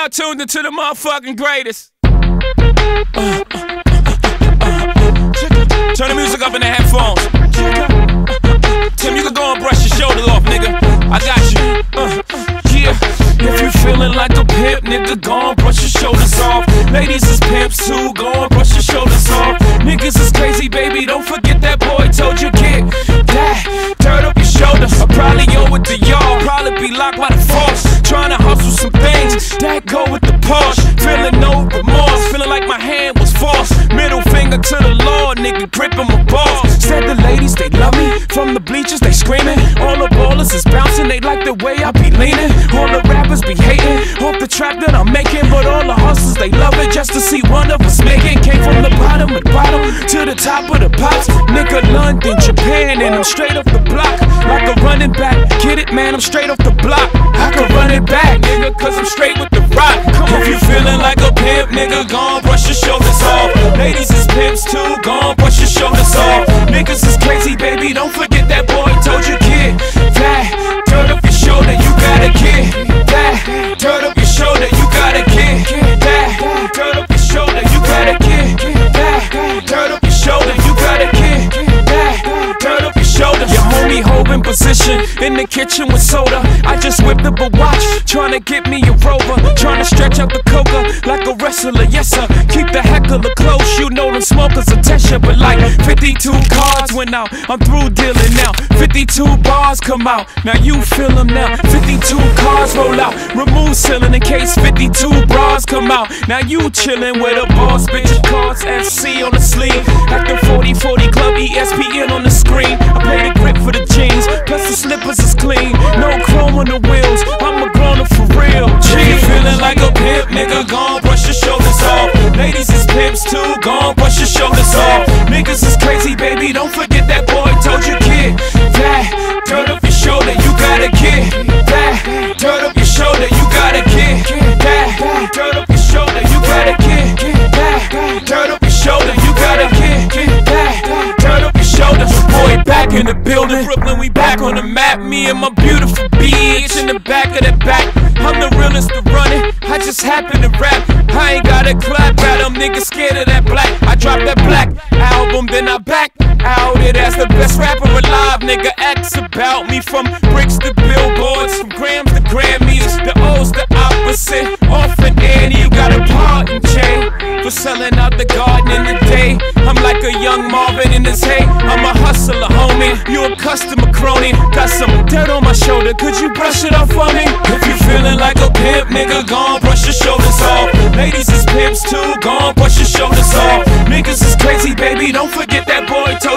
now tuned into the motherfucking greatest. Turn the music up in the headphones. Tim, you can go and brush your shoulders off, nigga. I got you. Yeah. If you feeling like a pimp, nigga, go and brush your shoulders off. Ladies is pimps too, go and brush your shoulders off. Niggas is crazy, baby, don't forget that boy told you get that dirt up your shoulders. I probably owe it to y'all, probably be locked by the force. Trying to hustle some things that go with the Porsche. Feeling no remorse, feeling like my hand was forced. Middle finger to the Lord, nigga, gripping my balls. Said the ladies, they love me. From the bleachers, they screaming. All the ballers is bouncing, they like the way I be leaning. All the rappers be hating off the trap that I'm making, but all the hustlers, they love it just to see one of us making. Came from the bottom of the bottom to the top of the pops. Nigga, London, Japan, and I'm straight off the block. Like a running back, get it, man, I'm straight off the block. I can run it back, nigga, cause I'm straight with the rock. Come on, if you feeling like a pimp, nigga, go on, brush your shoulders off. Ladies is pimps too, go on, brush your shoulders off. Niggas is crazy, baby, don't forget that boy told you, kid. That dirt up your shoulder, you gotta get that dirt up your shoulder, you gotta get that dirt up your shoulder, you gotta get that dirt up your shoulder, you gotta get that dirt up your shoulder. Your homie holding position in the kitchen with soda. I just whipped up a watch, trying to get me a Rover, trying to stretch out the coca like a wrestler, yes sir. Keep the heckler close, you know them smokers attention. But like 52 cards went out, I'm through dealing now. 52 bars come out, now you feel them now. 52 cars roll out, remove ceiling in case 52 bras come out. Now you chillin' with a boss, bitch, cards FC on the sleeve. Like the 40-40 club, ESPN on the screen. I play the grip for the jeans, plus the slippers is clean. No chrome on the wheels, I'm a grown-up for real. G, feeling like a pimp, nigga, gon' brush your shoulders off. Ladies is pimps too, gon' brush your shoulders off. Niggas is crazy, baby, don't forget that boy told you, kid. That dirt up your shoulder, you gotta get that dirt up your shoulder, you gotta get that dirt up your shoulder, you gotta get that dirt up your shoulder, you gotta get that dirt up your shoulder. Boy, back in the building, Brooklyn, we back on the map. Me and my beautiful bitch in the back of the back. I'm the realest to run it, I just happen to rap. I ain't got a clap at them, niggas scared of that black. I dropped that black album, then I back out it as the best rapper alive. Nigga, X about me, from bricks to billboards, from grams to Grammys. The O's the opposite, orphan Annie, you got a part in chain for selling out the garden in the day. I'm like a young Marvin in his hay, I'm a hustler, homie. You a customer crony, got some dirt on my shoulder, could you brush it off for me? If you feeling like a pimp, nigga, gon' brush your shoulders off. Ladies is pimps too, gon' brush your shoulders off. Niggas is crazy, baby, don't forget that boy told